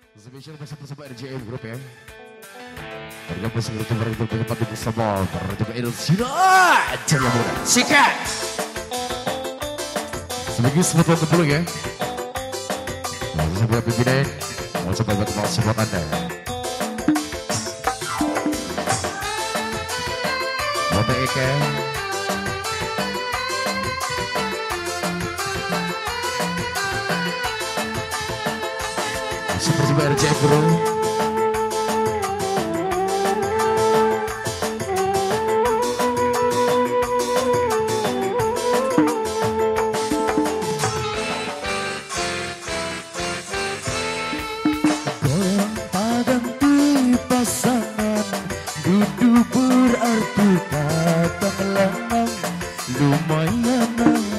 Spesial bersama RJM Group ya. Harga musik itu berarti tempat bersama juga Indonesia Jaya Muda. Sikat. Sebagai sebetulnya kepulung ya. Langsung sebuah pimpinan. Mau coba buat support Anda. Moto Eka. Seperti RJM Group. Duduk berarti kata melanang lumayan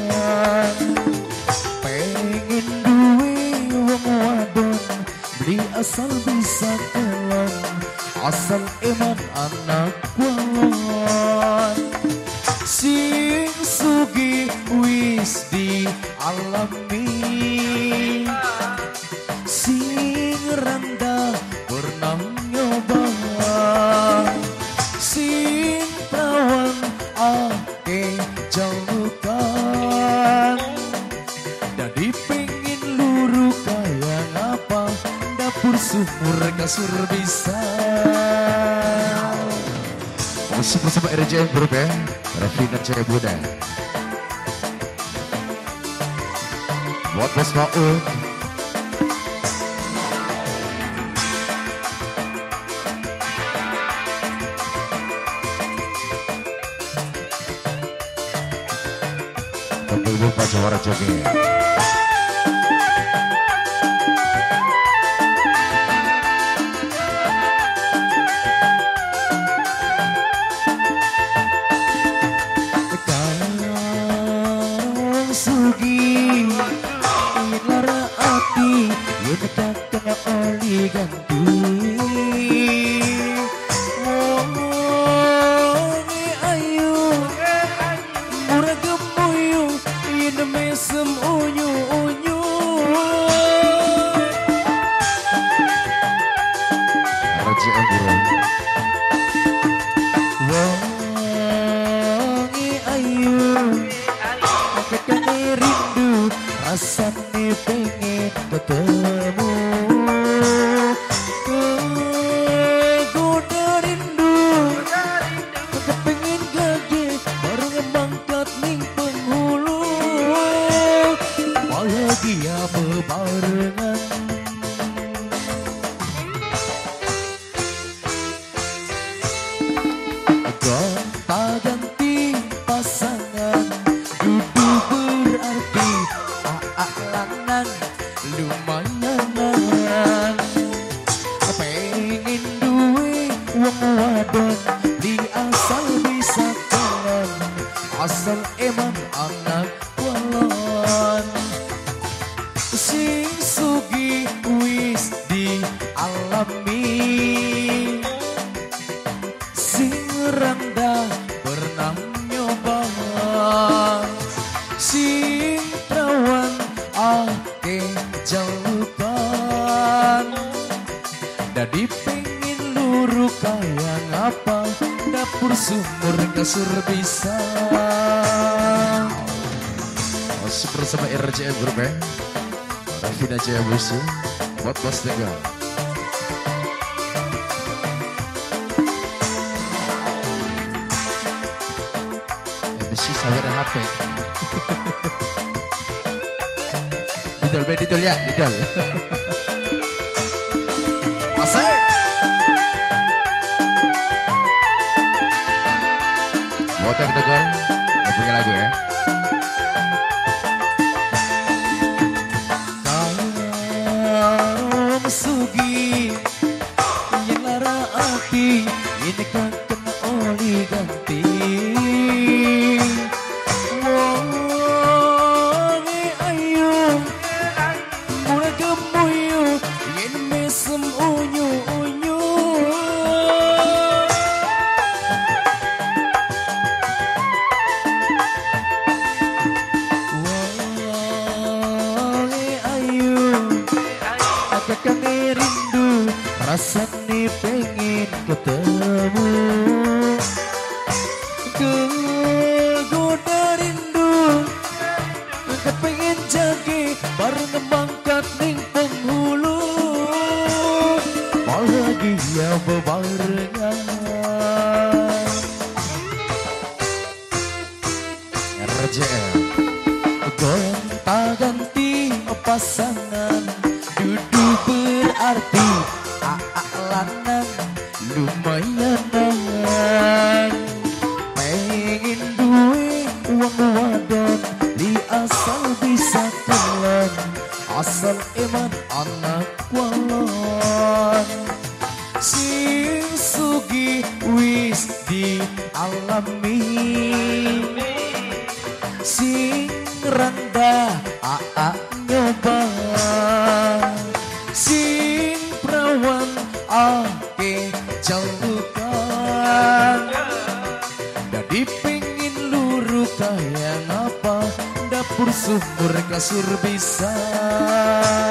pengen duwe wong wadon beli asal bisa kelon asal eman anak walon sing sugi wis di alami sing rendah pernah nyoba sing perawan ake jauhkan jadi pengen luru kayak apa dapur sumur kasur bisa Masih bersama RJM Group ya. Raffi dan Jaya Muda. Buat Bos Maul. Ibu Pak Jawara Jogi. Sekarang sugi lara hati yang kena oli ganti mongi ayu murah gemuyu ini mesem unyu-unyu RJM Group. wangi ayu kakak rindu rasanya pengen ketemu goda rindu kakak pengen gage baru ngebangkat ning penghulu bahagia bebarengan gonta ganti pasangan duduk berarti lanang lumayan pengen duwe wong wadon di asal bisa kelon asal emang anak walon sing sugi wis di alami sing rendah pernah nyoba sing perawan ake jauhkan jadi pengen luru kayak apa dapur sumur kasur bisa Masih bersama RJM Group ya. Raffi dan Jaya Muda. Buat Bos Tegal. MC sawer HP. Didol ya, didol. Masuk. Buat yang Tegal, nggak punya lagu ya. Kalau sugi yang lara hati ini kan kena oli ganti wangi ayu murah gemuyu yang mesem unyu-unyu wangi ayu kakak rindu rasane pengen ketemu. Kegoda rindu kepengen jagi bareng mangkat ning penghulu. Bahagia bebarengan RJM. Gonta-ganti pasangan duduk berarti lanang lumayanan. Pengen duwe uang wadon di asal bisa telan, asal eman anak walon. Sing sugi wis dialami, sing rendah nyoba, sing perawan ake jauhkan. Dadi pengin luru kaya ngapa, dapur sumur kasur bisa.